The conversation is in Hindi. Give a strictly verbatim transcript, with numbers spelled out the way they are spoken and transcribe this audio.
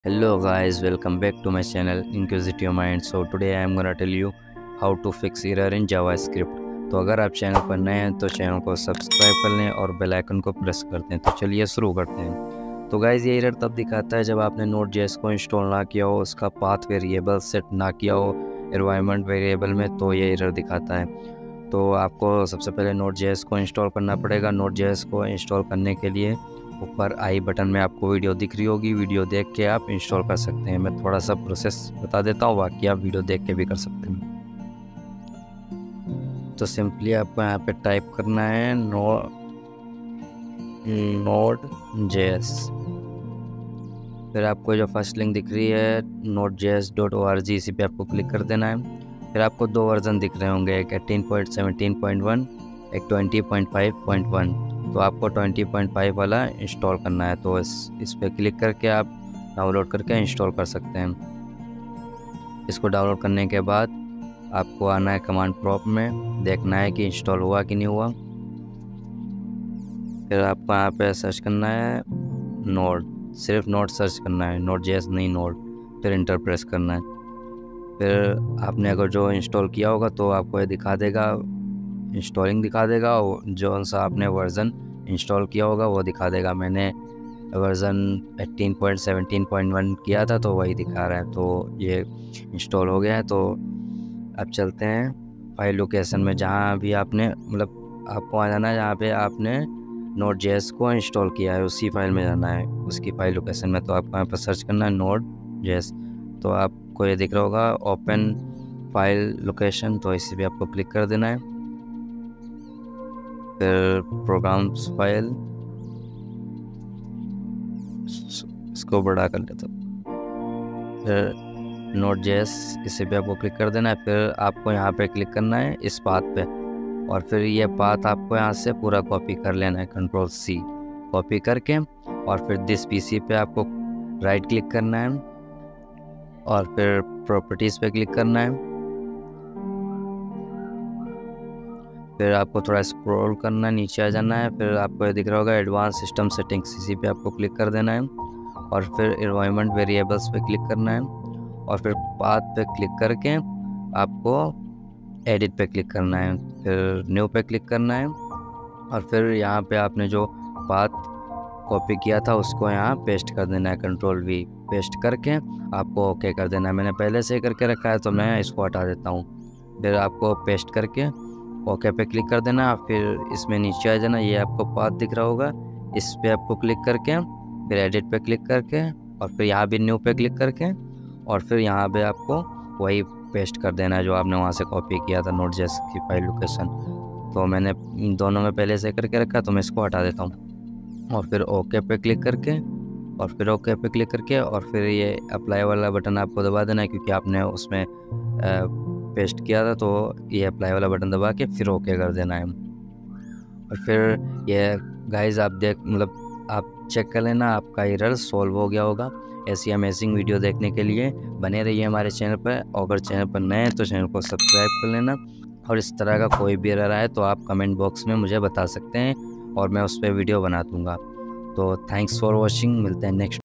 Hello guys, welcome back to my channel Inquisitive Mind. So today I am gonna tell you how to fix error in JavaScript. तो अगर आप चैनल पर नए हैं तो चैनल को सब्सक्राइब कर लें और बेल आइकन को प्रेस कर दें। तो चलिए शुरू करते हैं। तो गाइज़ ये एरर तब दिखाता है जब आपने नोड जेएस को इंस्टॉल ना किया हो, उसका पाथ वेरिएबल सेट ना किया हो एनवायरनमेंट वेरिएबल में, तो ये एरर दिखाता है। तो आपको सबसे पहले नोड जेएस को इंस्टॉल करना पड़ेगा। नोड जेएस को इंस्टॉल करने के लिए ऊपर आई बटन में आपको वीडियो दिख रही होगी, वीडियो देख के आप इंस्टॉल कर सकते हैं। मैं थोड़ा सा प्रोसेस बता देता हूँ, बाकी आप वीडियो देख के भी कर सकते हैं। तो सिंपली आपको यहाँ पे टाइप करना है नो नोड जेएस। फिर आपको जो फर्स्ट लिंक दिख रही है Node JS dot O R G, इसी पे आपको क्लिक कर देना है। फिर आपको दो वर्जन दिख रहे होंगे, एक eighteen point seventeen point one, एक twenty point five point one. तो आपको ट्वेंटी पॉइंट फाइव वाला इंस्टॉल करना है, तो इस इस पर क्लिक करके आप डाउनलोड करके इंस्टॉल कर सकते हैं। इसको डाउनलोड करने के बाद आपको आना है कमांड प्रॉम्प्ट में, देखना है कि इंस्टॉल हुआ कि नहीं हुआ। फिर आपको यहाँ पे सर्च करना है नोड, सिर्फ नोड सर्च करना है, नोड जेएस नहीं नोड। फिर इंटर प्रेस करना है। फिर आपने अगर जो इंस्टॉल किया होगा तो आपको ये दिखा देगा, इंस्टॉलिंग दिखा देगा, और जो सा आपने वर्ज़न इंस्टॉल किया होगा वो दिखा देगा। मैंने version eighteen point seventeen point one किया था तो वही दिखा रहा है। तो ये इंस्टॉल हो गया है। तो अब चलते हैं फाइल लोकेशन में, जहाँ भी आपने मतलब आपको आ जाना है जहाँ पे आपने नोड जेएस को इंस्टॉल किया है, उसी फाइल में जाना है, उसकी फाइल लोकेशन में। तो आपको यहाँ पर सर्च करना है नोड जेएस। तो आपको ये दिख रहा होगा ओपन फाइल लोकेशन, तो इसी पे आपको क्लिक कर देना है। फिर प्रोग्राम्स फाइल, इसको बड़ा कर लेता हूँ। फिर नोड जेएस, इसी पे आपको क्लिक कर देना है। फिर आपको यहाँ पे क्लिक करना है इस पाथ पे, और फिर ये पाथ आपको यहाँ से पूरा कॉपी कर लेना है, कंट्रोल सी कॉपी करके। और फिर दिस पीसी पे आपको राइट क्लिक करना है और फिर प्रॉपर्टीज़ पे क्लिक करना है। फिर आपको थोड़ा स्क्रॉल करना है, नीचे आ जाना है। फिर आपको ये दिख रहा होगा एडवांस सिस्टम सेटिंग्स, इसी पे आपको क्लिक कर देना है। और फिर एनवायरनमेंट वेरिएबल्स पे क्लिक करना है, और फिर पाथ पे क्लिक करके आपको एडिट पे क्लिक करना है। फिर न्यू पे क्लिक करना है, और फिर यहाँ पे आपने जो पाथ कॉपी किया था उसको यहाँ पेस्ट कर देना है, कंट्रोल वी पेस्ट करके आपको ओके कर देना है। मैंने पहले से ही करके रखा है तो मैं इसको हटा देता हूँ। फिर आपको पेस्ट करके ओके पे क्लिक कर देना। फिर इसमें नीचे आ जाना, ये आपको पाथ दिख रहा होगा, इस पे आपको क्लिक करके फिर एडिट पे क्लिक करके, और फिर यहाँ भी न्यू पे क्लिक करके, और फिर यहाँ पे आपको वही पेस्ट कर देना है जो आपने वहाँ से कॉपी किया था नोड जेएस की फाइल लोकेशन। तो मैंने दोनों में पहले से करके रखा, तो मैं इसको हटा देता हूँ। और फिर ओके पे क्लिक करके, और फिर ओके पे क्लिक करके, और फिर ये अप्लाई वाला बटन आपको दबा देना है, क्योंकि आपने उसमें पेस्ट किया था। तो ये अप्लाई वाला बटन दबा के फिर ओके कर देना है। और फिर ये गाइस आप देख मतलब आप चेक कर लेना, आपका एरर सॉल्व हो गया होगा। ऐसी अमेजिंग वीडियो देखने के लिए बने रहिए हमारे चैनल पर, और अगर चैनल पर नए हैं तो चैनल को सब्सक्राइब कर लेना। और इस तरह का कोई भी एरर आए तो आप कमेंट बॉक्स में मुझे बता सकते हैं, और मैं उस पर वीडियो बना दूँगा। तो थैंक्स फॉर वॉचिंग, मिलते हैं नेक्स्ट